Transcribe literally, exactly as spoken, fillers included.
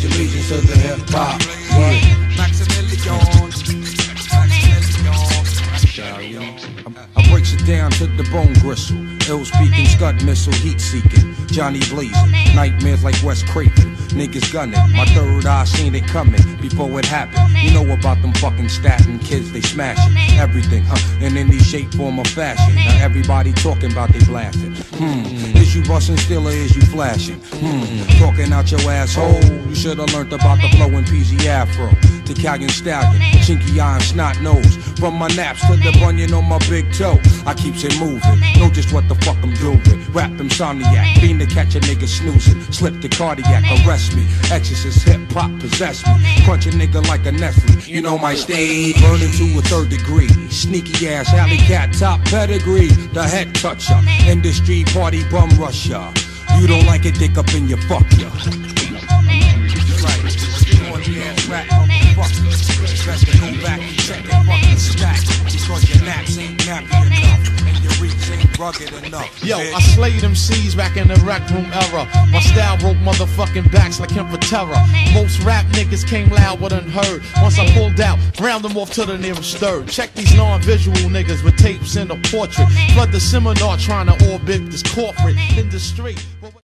pledge allegiance to the hip hop. Yeah. I breaks it down to the bone gristle. Ill speaking, scud missile, heat seeking. Johnny blazing, nightmares like Wes Craven. Niggas gunning, my third eye seen it coming before it happened. You know about them fucking statin kids, they smashing everything, huh? In any shape, form, or fashion. Now everybody talking about they blasting. Hmm, is you busting still or is you flashing? Hmm, talking out your asshole. You should've learned about the flowing P Z Afro. Italian stallion, chinky eye and snot nose. From my naps to the bunion on my big toe, I keeps it moving. Know just what the fuck I'm doing. Rap insomniac, fiend to catch a nigga snoozing. Slip the cardiac, arrest me. Exorcist hip hop possess me. Crunch a nigga like a Nestle. You know my stage, burning to a third degree. Sneaky ass alley cat, top pedigree. The head toucher, industry party bum rusher. You don't like it, dick up in your fuck ya. Rap, motherfucker. Best to go back and check that fucking stack. Because your naps ain't nappy enough and your reach ain't rugged enough. Yo, I slayed them C's back in the rec room era. My style broke motherfucking backs like him for terror. Most rap niggas came loud but unheard. Once I pulled out, round them off to the nearest third. Check these non-visual niggas with tapes and a portrait. Flood the seminar trying to orbit this corporate industry.